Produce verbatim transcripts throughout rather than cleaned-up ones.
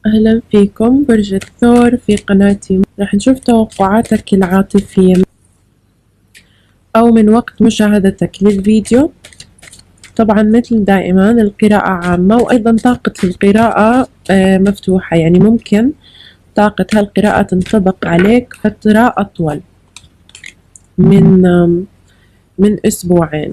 أهلا فيكم برج الثور في قناتي. راح نشوف توقعاتك العاطفية أو من وقت مشاهدتك للفيديو. طبعا مثل دائما القراءة عامة، وأيضا طاقة القراءة مفتوحة، يعني ممكن طاقة هالقراءة تنطبق عليك فترة أطول من من أسبوعين،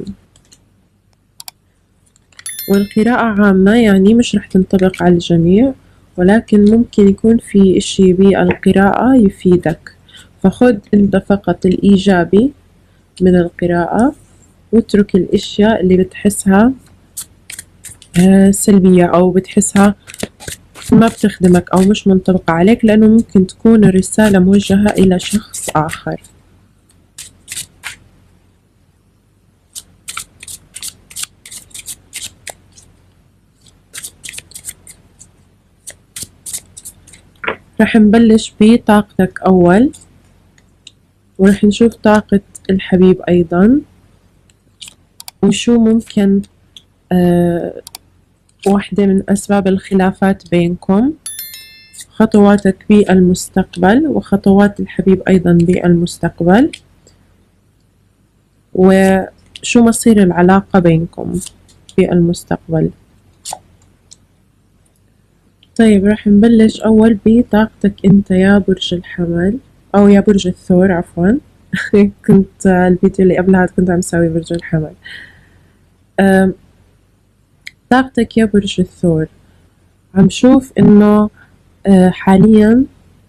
والقراءة عامة يعني مش رح تنطبق على الجميع، ولكن ممكن يكون في إشي بالقراءة يفيدك، فخذ أنت فقط الإيجابي من القراءة واترك الأشياء اللي بتحسها سلبية أو بتحسها ما بتخدمك أو مش منطبقة عليك، لأنه ممكن تكون الرسالة موجهة إلى شخص آخر. رح نبلش بطاقتك أول، ورح نشوف طاقة الحبيب أيضا، وشو ممكن آه واحدة من أسباب الخلافات بينكم، خطواتك بالمستقبل وخطوات الحبيب أيضا بالمستقبل، وشو مصير العلاقة بينكم بالمستقبل. طيب راح نبلش أول بطاقتك أنت يا برج الحمل أو يا برج الثور عفوا كنت الفيديو اللي قبلها كنت عم سوي برج الحمل. طاقتك يا برج الثور، عم شوف إنه حاليا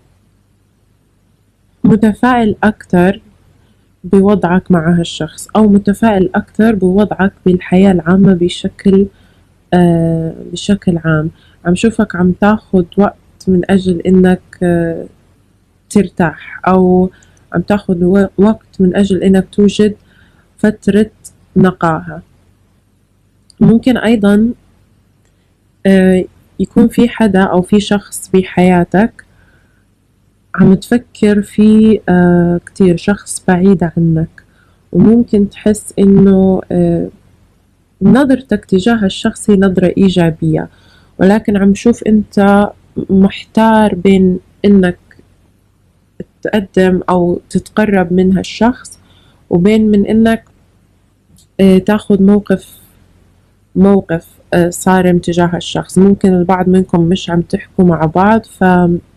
متفائل أكتر بوضعك مع هالشخص، أو متفائل أكتر بوضعك بالحياة العامة بشكل آه بشكل عام. عم شوفك عم تاخد وقت من أجل إنك آه ترتاح، أو عم تاخد وقت من أجل إنك توجد فترة نقاهة. ممكن أيضا آه يكون في حدا أو في شخص بحياتك عم تفكر في آه كتير، شخص بعيد عنك، وممكن تحس إنه آه نظرتك تجاه الشخص هي نظرة إيجابية، ولكن عم شوف أنت محتار بين إنك تقدم أو تتقرب من هالشخص، وبين من إنك آه تاخد موقف موقف آه صارم تجاه الشخص. ممكن البعض منكم مش عم تحكوا مع بعض، ف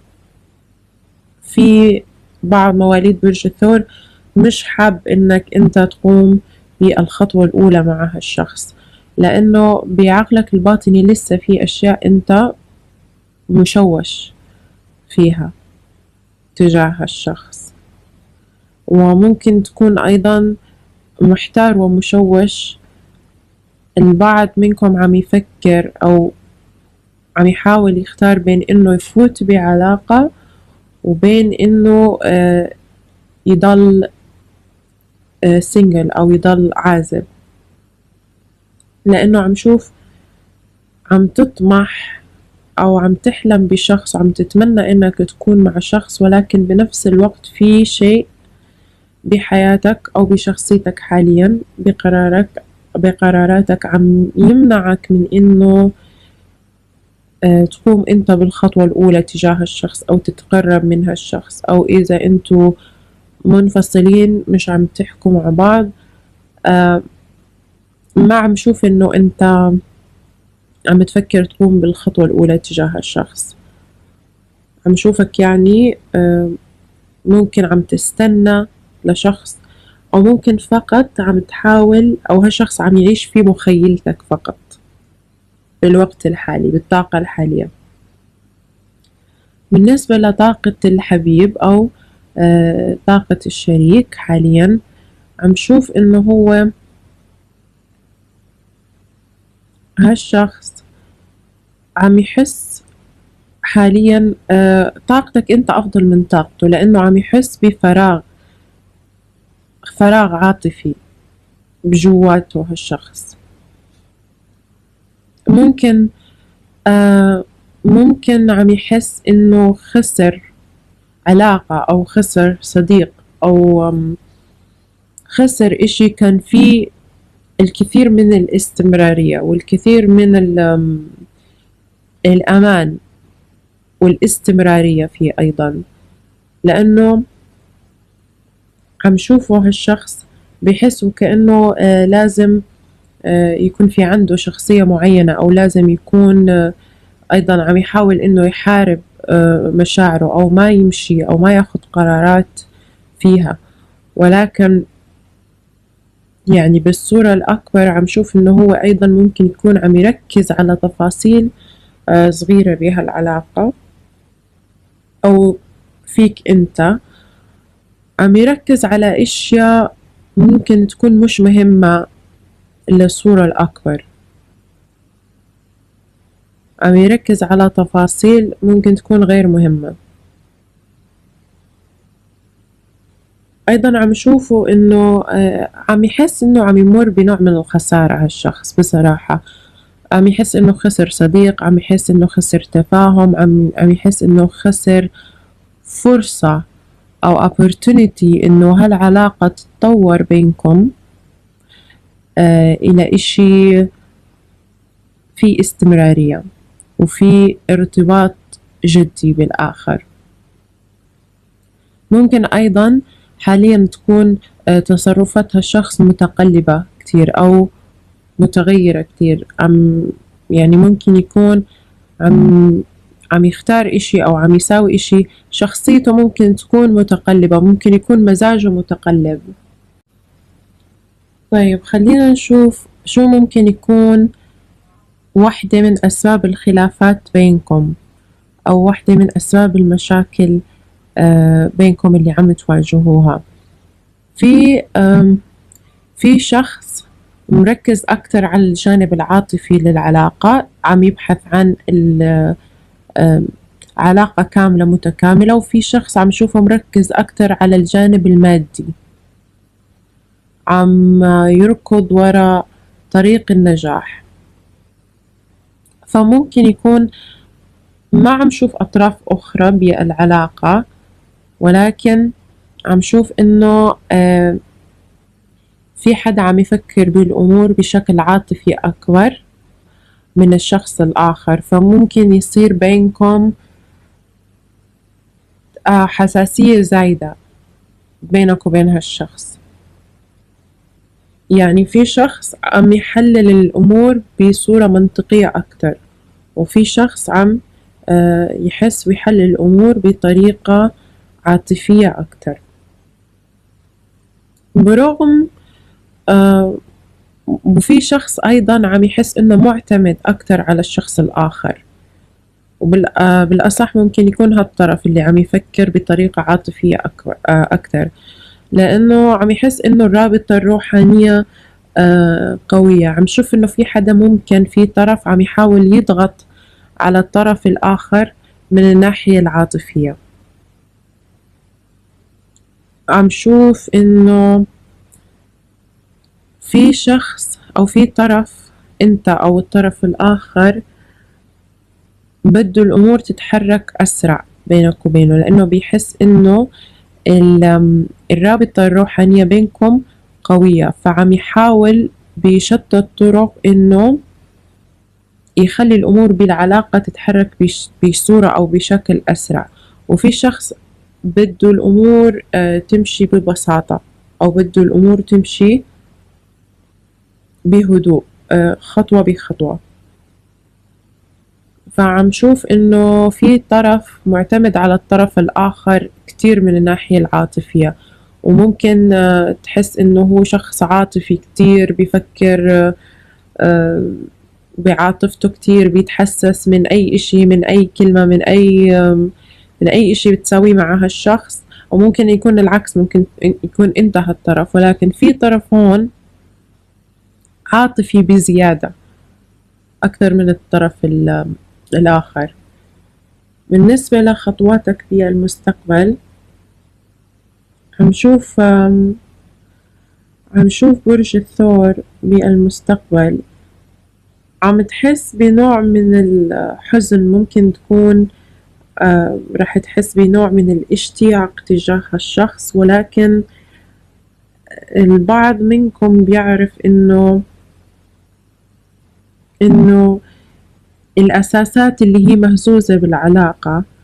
في بعض مواليد برج الثور مش حاب إنك أنت تقوم بالخطوة الأولى مع هالشخص، لأنه بعقلك الباطني لسه في أشياء أنت مشوش فيها تجاه هالشخص، وممكن تكون أيضا محتار ومشوش. البعض منكم عم يفكر أو عم يحاول يختار بين إنه يفوت بعلاقة وبين إنه آه يضل آه سينجل أو يضل عازب، لأنه عم شوف عم تطمح أو عم تحلم بشخص وعم تتمنى إنك تكون مع شخص، ولكن بنفس الوقت في شيء بحياتك أو بشخصيتك حاليا بقرارك بقراراتك عم يمنعك من إنه آه تقوم أنت بالخطوة الأولى تجاه الشخص أو تتقرب من هالشخص، أو إذا أنتوا منفصلين مش عم تحكوا مع بعض، آه ما عم شوف إنه أنت عم تفكر تقوم بالخطوة الأولى تجاه الشخص. عم شوفك يعني آه ممكن عم تستنى لشخص، أو ممكن فقط عم تحاول أو هالشخص عم يعيش في مخيلتك فقط بالوقت الحالي بالطاقة الحالية. بالنسبة لطاقة الحبيب أو آه طاقة الشريك حاليا، عم شوف إنه هو هالشخص عم يحس حاليا آه طاقتك أنت أفضل من طاقته، لأنه عم يحس بفراغ فراغ عاطفي بجواته هالشخص. ممكن آه ممكن عم يحس إنه خسر علاقة أو خسر صديق أو خسر إشي كان فيه الكثير من الاستمرارية والكثير من الأمان والاستمرارية فيه أيضا، لأنه عم شوفوا هالشخص بحس وكأنه آه لازم آه يكون في عنده شخصية معينة، أو لازم يكون آه أيضا عم يحاول إنه يحارب آه مشاعره، أو ما يمشي أو ما ياخد قرارات فيها. ولكن يعني بالصورة الأكبر عم شوف إنه هو أيضا ممكن يكون عم يركز على تفاصيل آه صغيرة بهالعلاقة، أو فيك أنت عم يركز على أشياء ممكن تكون مش مهمة للصورة الأكبر، عم يركز على تفاصيل ممكن تكون غير مهمة. أيضا عم شوفه إنه آه عم يحس إنه عم يمر بنوع من الخسارة. هالشخص بصراحة عم يحس إنه خسر صديق، عم يحس إنه خسر تفاهم، عم عم يحس إنه خسر فرصة أو opportunity إنه هالعلاقة تتطور بينكم آه إلى إشي في استمرارية وفي ارتباط جدي بالآخر. ممكن أيضا حاليا تكون آه تصرفات هالشخص متقلبة كتير أو متغيرة كتير، عم يعني ممكن يكون عم عم يختار إشي أو عم يساوي إشي، شخصيته ممكن تكون متقلبة، ممكن يكون مزاجه متقلب. طيب خلينا نشوف شو ممكن يكون واحدة من أسباب الخلافات بينكم، أو واحدة من أسباب المشاكل بينكم اللي عم تواجهوها. في في شخص مركز أكتر على الجانب العاطفي للعلاقة، عم يبحث عن علاقة كاملة متكاملة، وفي شخص عم شوفه مركز أكتر على الجانب المادي، عم يركض وراء طريق النجاح. فممكن يكون ما عم شوف أطراف أخرى بالعلاقة، ولكن عم شوف إنه آه في حدا عم يفكر بالأمور بشكل عاطفي أكبر من الشخص الآخر، فممكن يصير بينكم آه حساسية زايدة بينك وبين هالشخص. يعني في شخص عم يحلل الأمور بصورة منطقية أكتر، وفي شخص عم آه يحس ويحلل الأمور بطريقة عاطفية أكتر. برغم آه وفي شخص أيضا عم يحس إنه معتمد أكتر على الشخص الآخر، وبالأصح ممكن يكون هالطرف اللي عم يفكر بطريقة عاطفية أكتر، لأنه عم يحس إنه الرابطة الروحانية قوية. عم شوف إنه في حدا ممكن في طرف عم يحاول يضغط على الطرف الآخر من الناحية العاطفية. عم شوف إنه في شخص أو في طرف، أنت أو الطرف الآخر، بده الأمور تتحرك أسرع بينك وبينه، لأنه بيحس إنه الرابطة الروحانية بينكم قوية، فعم يحاول بشتى الطرق إنه يخلي الأمور بالعلاقة تتحرك بصورة أو بشكل أسرع. وفي شخص بده الأمور تمشي ببساطة، أو بده الأمور تمشي بهدوء خطوة بخطوة. فعم شوف إنه في طرف معتمد على الطرف الآخر كتير من الناحية العاطفية، وممكن تحس إنه هو شخص عاطفي كتير، بيفكر بعاطفته كتير، بيتحسس من أي إشي، من أي كلمة، من أي من أي إشي بتساويه مع هالشخص. وممكن يكون العكس، ممكن يكون أنت هالطرف، ولكن في طرف هون عاطفي بزيادة أكثر من الطرف الآخر. بالنسبة لخطواتك في المستقبل، عم شوف عم شوف برج الثور بالمستقبل، عم تحس بنوع من الحزن، ممكن تكون آه رح تحس بنوع من الاشتياق تجاه هالشخص، ولكن البعض منكم بيعرف إنه إنه الأساسات اللي هي مهزوزة بالعلاقة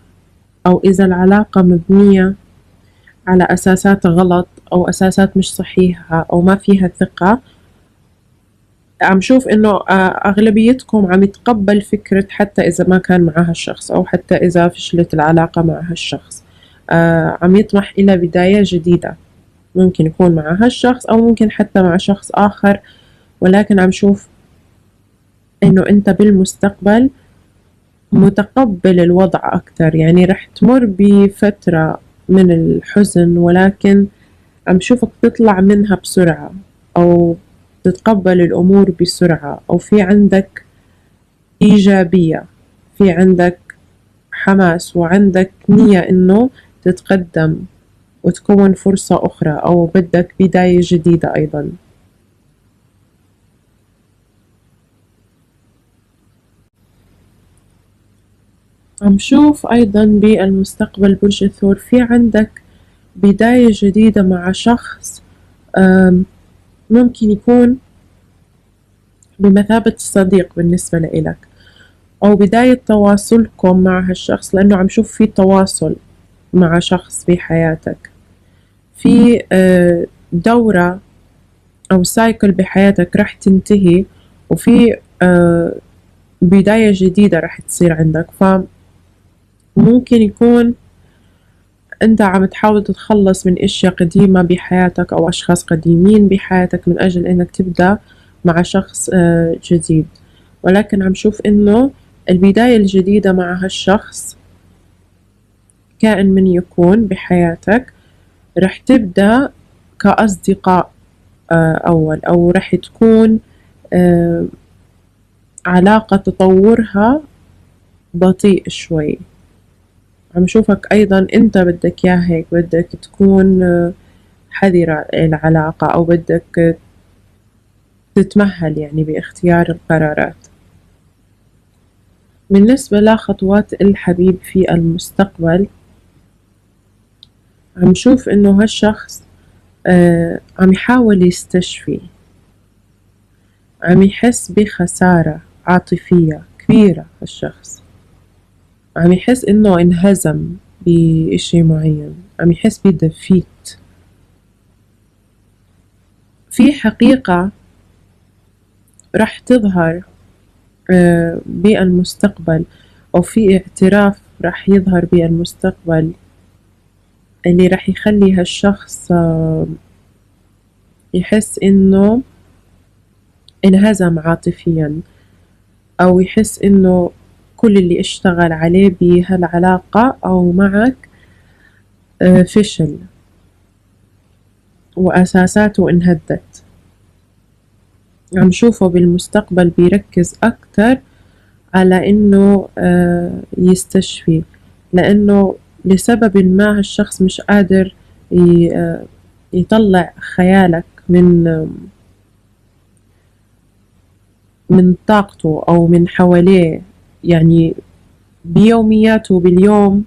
أو إذا العلاقة مبنية على أساسات غلط أو أساسات مش صحيحة أو ما فيها ثقة، عم شوف إنه آه، أغلبيتكم عم يتقبل فكرة حتى إذا ما كان معها الشخص أو حتى إذا فشلت العلاقة مع هالشخص، آه، عم يطمح إلى بداية جديدة، ممكن يكون مع هالشخص أو ممكن حتى مع شخص آخر، ولكن عم شوف إنه أنت بالمستقبل متقبل الوضع أكتر، يعني رح تمر بفترة من الحزن ولكن عم شوفك تطلع منها بسرعة أو تتقبل الأمور بسرعة، أو في عندك إيجابية، في عندك حماس وعندك نية إنه تتقدم وتكون فرصة أخرى أو بدك بداية جديدة أيضا. عم شوف أيضا بالمستقبل برج الثور في عندك بداية جديدة مع شخص ممكن يكون بمثابة الصديق بالنسبة لإلك، أو بداية تواصلكم مع هالشخص، لأنه عم شوف في تواصل مع شخص بحياتك، في دورة أو سايكل بحياتك رح تنتهي وفي بداية جديدة رح تصير عندك، فممكن يكون أنت عم تحاول تتخلص من أشياء قديمة بحياتك أو أشخاص قديمين بحياتك من أجل أنك تبدأ مع شخص جديد، ولكن عم شوف إنه البداية الجديدة مع هالشخص كائن من يكون بحياتك رح تبدأ كأصدقاء أول، أو رح تكون علاقة تطورها بطيء شوي. عم شوفك أيضا أنت بدك يا هيك، بدك تكون حذرة العلاقة أو بدك تتمهل يعني باختيار القرارات. بالنسبة لخطوات الحبيب في المستقبل، عم شوف إنه هالشخص آه عم يحاول يستشفي، عم يحس بخسارة عاطفية كبيرة هالشخص، عم يحس إنه انهزم بإشي معين، عم يحس بدفيت، في حقيقة رح تظهر آه بالمستقبل أو في اعتراف رح يظهر بالمستقبل اللي رح يخلي هالشخص آه يحس إنه انهزم عاطفيا، أو يحس إنه كل اللي اشتغل عليه بهالعلاقة أو معك آه فشل وأساساته انهدت. عم شوفه بالمستقبل بيركز أكتر على إنه آه يستشفي، لأنه لسبب ما هالشخص مش قادر يطلع خيالك من من طاقته أو من حواليه، يعني بيومياته باليوم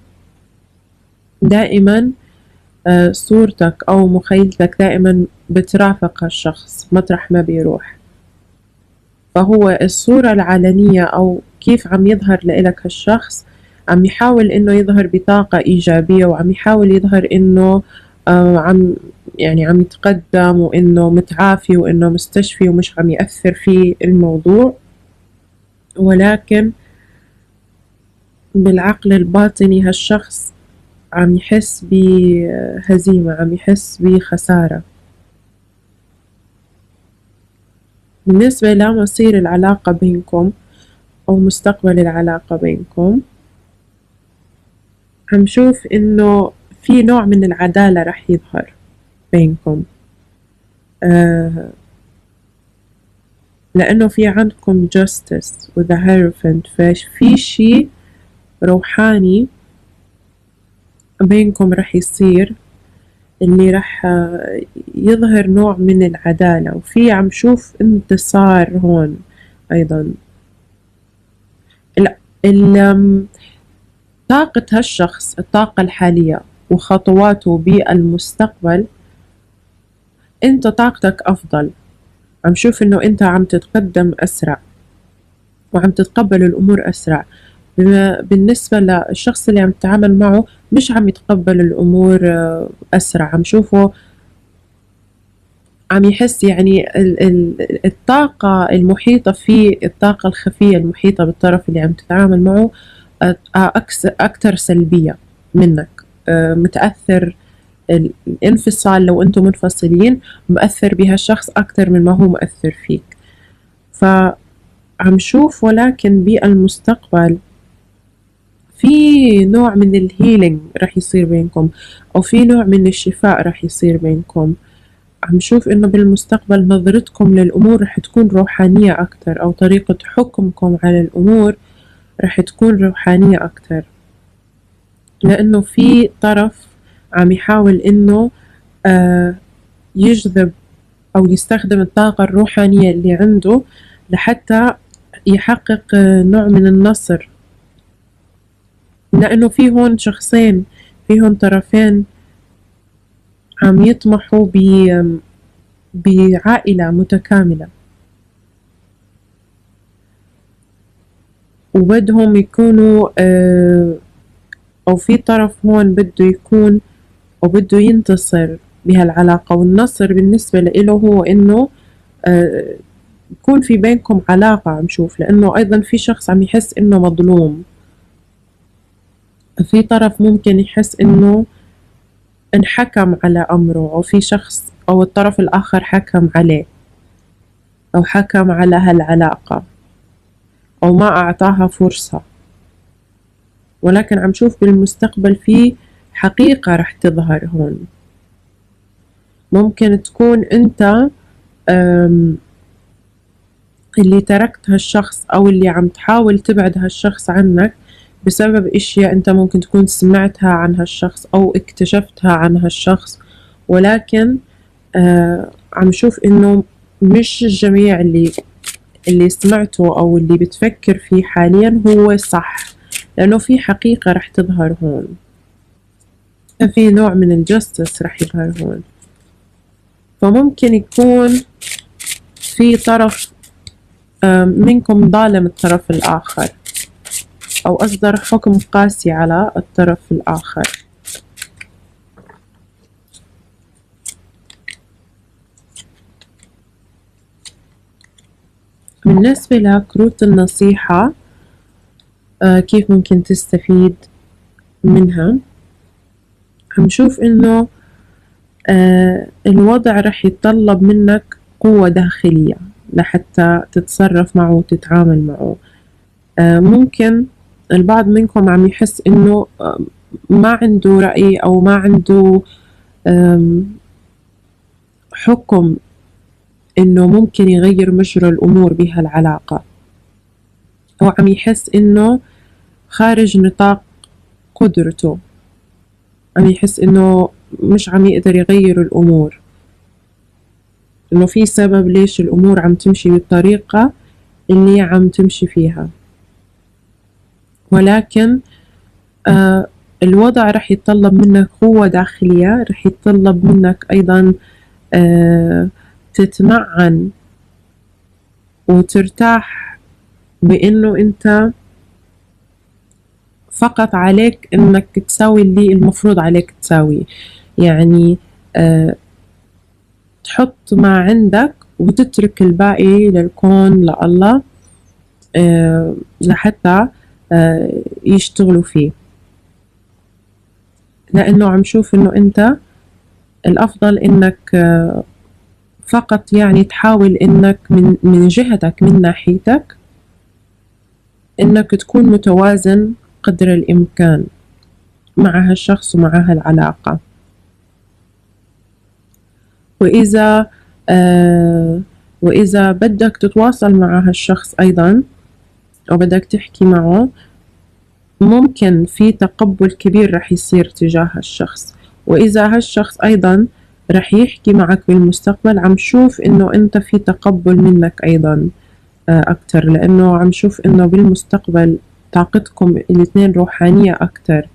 دائما آه صورتك أو مخيلتك دائما بترافق هالشخص مطرح ما بيروح، فهو الصورة العلنية أو كيف عم يظهر لإلك هالشخص عم يحاول إنه يظهر بطاقة إيجابية، وعم يحاول يظهر إنه آه عم يعني عم يتقدم وإنه متعافي وإنه مستشفي ومش عم يأثر في الموضوع، ولكن بالعقل الباطني هالشخص عم يحس بهزيمة، عم يحس بخسارة. بالنسبة لمصير العلاقة بينكم أو مستقبل العلاقة بينكم، عم شوف إنه في نوع من العدالة رح يظهر بينكم، آه لأنه في عندكم justice و the hierophant، ففي شي روحاني بينكم رح يصير اللي رح يظهر نوع من العدالة، وفي عم شوف انتصار هون أيضا. ال طاقة هالشخص، الطاقة الحالية وخطواته بالمستقبل، انت طاقتك أفضل، عم شوف إنه انت عم تتقدم أسرع وعم تتقبل الأمور أسرع، بما بالنسبة للشخص اللي عم تتعامل معه مش عم يتقبل الأمور آه، أسرع، عم شوفه عم يحس يعني ال ال الطاقة المحيطة فيه، الطاقة الخفية المحيطة بالطرف اللي عم تتعامل معه أ أكس أكتر سلبية منك، آآ متأثّر ال الانفصال لو أنتم منفصلين مأثّر بهالشخص أكتر من ما هو مأثّر فيك، فعم شوف ولكن بالمستقبل في نوع من الhealing رح يصير بينكم، أو في نوع من الشفاء رح يصير بينكم. عم شوف إنه بالمستقبل نظرتكم للأمور رح تكون روحانية أكتر، أو طريقة حكمكم على الأمور رح تكون روحانية أكتر، لأنه في طرف عم يحاول إنه آه يجذب أو يستخدم الطاقة الروحانية اللي عنده لحتى يحقق آه نوع من النصر، لأنه في هون شخصين، في هون طرفين عم يطمحوا ب بعائلة متكاملة، وبدهم يكونوا آه أو في طرف هون بده يكون أو بده ينتصر بهالعلاقة، والنصر بالنسبة له هو إنه آه يكون في بينكم علاقة. عم شوف لأنه أيضا في شخص عم يحس إنه مظلوم، في طرف ممكن يحس إنه انحكم على أمره، أو في شخص أو الطرف الآخر حكم عليه أو حكم على هالعلاقة أو ما أعطاها فرصة، ولكن عم شوف بالمستقبل في حقيقة رح تظهر هون. ممكن تكون أنت اللي تركت هالشخص أو اللي عم تحاول تبعد هالشخص عنك بسبب إشياء أنت ممكن تكون سمعتها عن هالشخص أو اكتشفتها عن هالشخص، ولكن آه عم شوف إنه مش الجميع اللي اللي سمعته أو اللي بتفكر فيه حاليا هو صح، لأنه في حقيقة رح تظهر هون، في نوع من الجستس رح يظهر هون. فممكن يكون في طرف منكم ظالم الطرف الآخر أو أصدر حكم قاسي على الطرف الآخر. بالنسبة لكروت النصيحة آه كيف ممكن تستفيد منها، عم شوف إنه آه الوضع رح يتطلب منك قوة داخلية لحتى تتصرف معه وتتعامل معه. آه ممكن البعض منكم عم يحس إنه آه ما عنده رأي أو ما عنده حكم إنه ممكن يغير مجرى الأمور بهالعلاقة، أو عم يحس إنه خارج نطاق قدرته، عم يحس إنه مش عم يقدر يغير الأمور، إنه في سبب ليش الأمور عم تمشي بالطريقة اللي عم تمشي فيها، ولكن آه الوضع رح يتطلب منك قوة داخلية، رح يتطلب منك أيضا آه تتمعن وترتاح بإنه أنت فقط عليك إنك تساوي اللي المفروض عليك تساويه، يعني أه تحط ما عندك وتترك الباقي للكون لله أه لحتى أه يشتغلوا فيه، لأنه عم شوف إنه أنت الأفضل إنك أه فقط يعني تحاول إنك من من جهتك من ناحيتك إنك تكون متوازن قدر الإمكان مع هالشخص ومع هالعلاقة. وإذا آه وإذا بدك تتواصل مع هالشخص أيضا أو بدك تحكي معه، ممكن في تقبل كبير رح يصير تجاه هالشخص، وإذا هالشخص أيضا رح يحكي معك بالمستقبل عم شوف إنه أنت في تقبل منك أيضا آه أكتر، لأنه عم شوف إنه بالمستقبل طاقتكم الاثنين روحانية أكتر،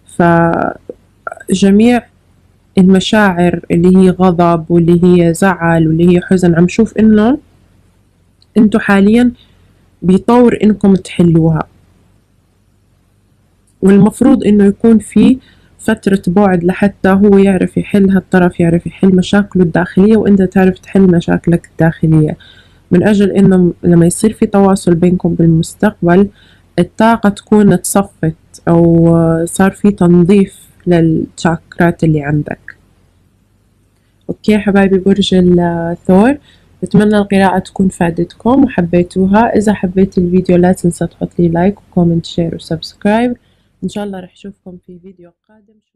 فجميع المشاعر اللي هي غضب واللي هي زعل واللي هي حزن عم شوف إنه أنتوا حاليا بيطور إنكم تحلوها، والمفروض إنه يكون في فترة بعد لحتى هو يعرف يحل، هالطرف يعرف يحل مشاكله الداخلية وأنت تعرف تحل مشاكلك الداخلية، من أجل إنه لما يصير في تواصل بينكم بالمستقبل الطاقة تكون اتصفت أو صار في تنظيف للشاكرات اللي عندك. أوكي حبايبي برج الثور، بتمنى القراءة تكون فادتكم وحبيتوها. إذا حبيت الفيديو لا تنسى تحط لي لايك وكومنت شير وسبسكرايب. إن شاء الله رح أشوفكم في فيديو قادم.